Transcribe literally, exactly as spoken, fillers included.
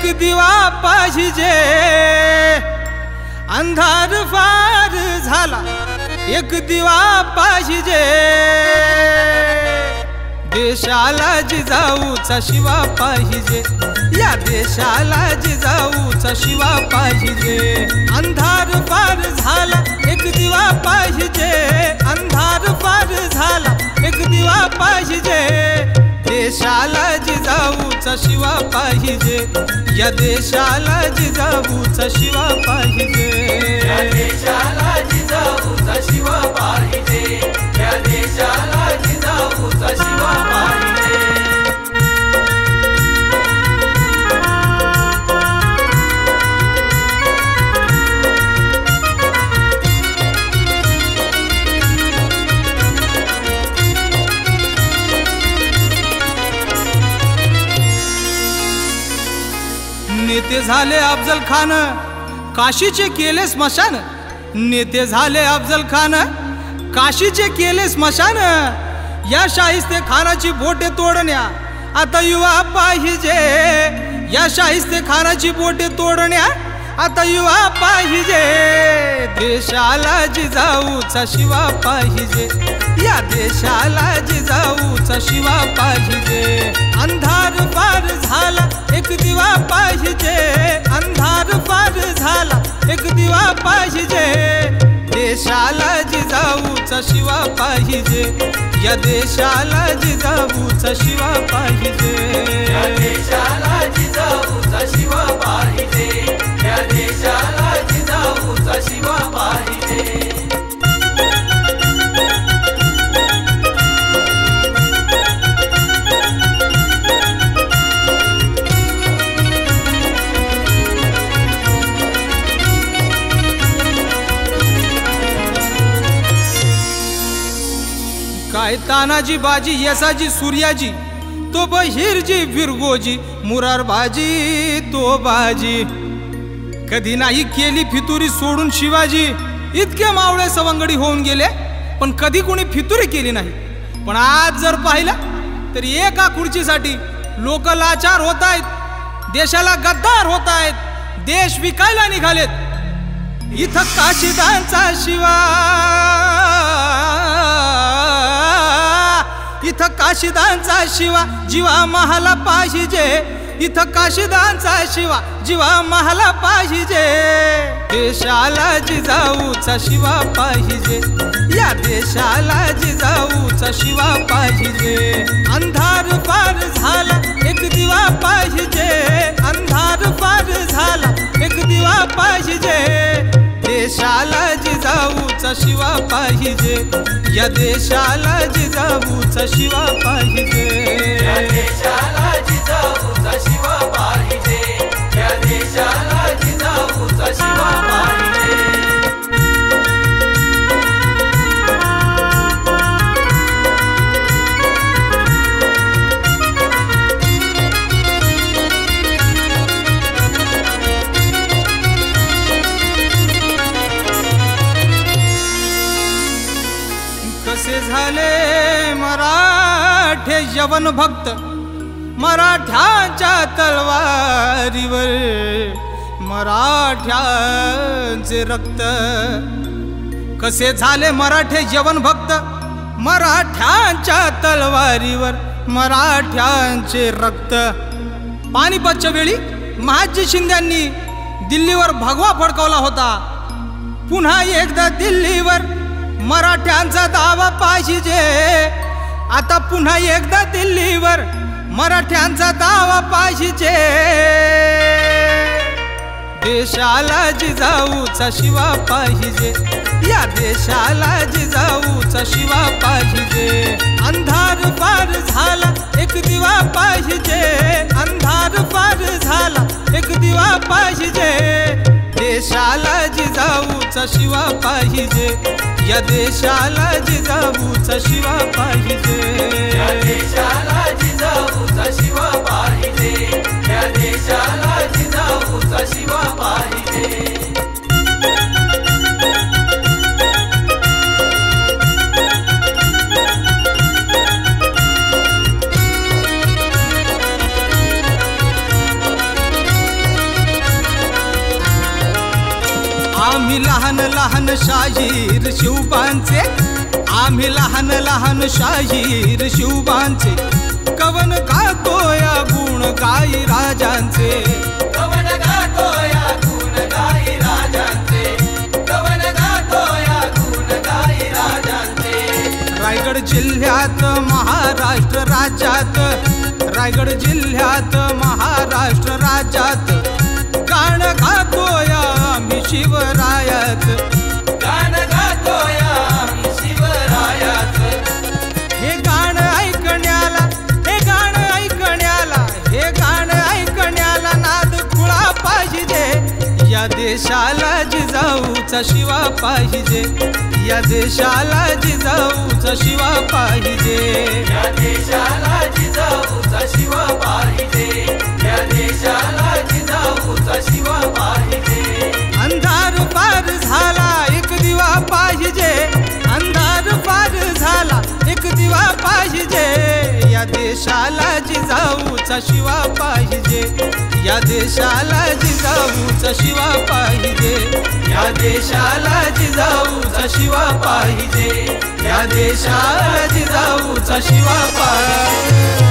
दिवा पाहिजे, अंधार फार झाला एक दिवा पाहिजे, देशाला जिजाऊचा शिवा पाहिजे, या देशाला जिजाऊचा शिवा पाहिजे। अंधार फार झाला एक दिवा पाहिजे, अंधार फार झाला एक दिवा पाहिजे, देशाला जिजाऊचा शिवा पाहिजे, या देशाला जिजाऊचा शिवा पाहिजे, या देशाला जिजाऊचा शिवा पाहिजे, या देशाला जिजाऊचा शिवा पाहिजे। नेते झाले अफजल खान, काशीचे केले स्मशान, नेते झाले अफजल खान, काशीचे केले स्मशान, या शाहिस्ते खानाची बोटे तोडण्या आता युवा पाहिजे, या शाहिस्ते खानाची बोटे तोडण्या आता युवा पाहिजे, देशाला जिजाऊचा शिवा पाहिजे, या देशाला जिजाऊचा शिवा पाहिजे। अंधार फार झाला एक दिवा पाहिजे, अंधार फार झाला एक दिवा पाहिजे, देशाला जिजाऊचा शिवा पाहिजे, या देशाला जिजाऊचा शिवा पाहिजे, या देशाला जिजाऊचा शिवा पाहिजे, या देशाला जिजाऊचा शिवा पाहिजे। काय तानाजी बाजी यसाजी सूर्याजी, तो बहिरजी विरगोजी मुरारबाजी तो बाजी, कधी नाही केली फितुरी सोडून शिवाजी, इतके मावळे सवंगडी होऊन गेले पण कधी कोणी फितुरी केली नाही। पण आज जर पाहिलं तर एका खुर्चीसाठी लोक लाचार होत आहेत, देशाला गद्दार होत आहेत, देश विकायला निघालेत। इथं काशीदांचा शिवा, इथं काशीदांचा शिवा जीवा महाला पाहिजे, इथं काशीदांचा शिवा जीवा महाला पाहिजे, देशाला जिजाऊचा शिवा पाहिजे, या देशाला जिजाऊचा शिवा पाहिजे। अंधार फार झाला एक दिवा पाहिजे, अंधार फार झाला एक दिवा पाहिजे, देशाला जिजाऊचा शिवा पाहिजे, या देशाला जिजाऊचा शिवा पाहिजे, या देशाला जिजाऊचा शिवा पाहिजे, या देशाला जिजाऊचा शिवा पाहिजे। कसे झाले मराठे यवन भक्त, मराठ्यांच्या तलवारीवर मराठ्यांचे रक्त, कसे झाले मराठे यवन भक्त, मराठ्यांच्या तलवारीवर मराठ्यांचे रक्त। पानिपतच्या वेळी महाजी शिंद्यांनी दिल्लीवर भगवा फडकवला होता, पुन्हा एकदा दिल्लीवर मराठ्यांचा दावा पाहिजे, आता पुन्हा एकदा दिल्लीवर मराठ्यांचा दावा पाहिजे, देशाला जिजाऊचा शिवा पाहिजे, या देशाला जिजाऊचा शिवा पाहिजे। अंधार फार झाला एक दिवा पाहिजे, अंधार फार झाला एक दिवा पाहिजे, देशाला जिजाऊचा शिवा पाहिजे, या देशाला जिजाऊचा शिवा पाहिजे, या देशाला जिजाऊचा शिवा पाहिजे, या देशाला जिजाऊचा शिवा पाहिजे। शाहीर शिवबांचे, आम्ही लहान लहान शाहीर शिवबांचे, कवन गातोया गुण गाई राजांचे, कवन गातोया गुण गाई राजांचे, कवन गातोया गुण गाई राजांचे. रायगड जिल्ह्यात महाराष्ट्र राज्यात, रायगड जिल्ह्यात महाराष्ट्र राज्यात, गाण गातोया आम्ही शिवरायाच, गाण गातोया आम्ही शिवरायाच. हे गाण ऐकण्याला, हे गाण ऐकण्याला, हे गाण ऐकण्याला नाद खुळा पाहिजे. या देशाला जिजाऊचा शिवा पाहिजे, या देशाला जिजाऊचा शिवा पाहिजे, या देशाला जिजाऊचा शिवा पाहिजे, या देशाला जिजाऊचा शिवा पाहिजे. अंधार पार झाला एक दिवा पाहिजे, अंधार पार झाला एक दिवा पाहिजे. या देशाला जिजाऊचा शिवा पाहिजे, या देशाला जिजाऊचा शिवा पाहिजे, या देशाला जिजाऊचा शिवा पाहिजे, या देशाला जिजाऊचा शिवा पाहिजे.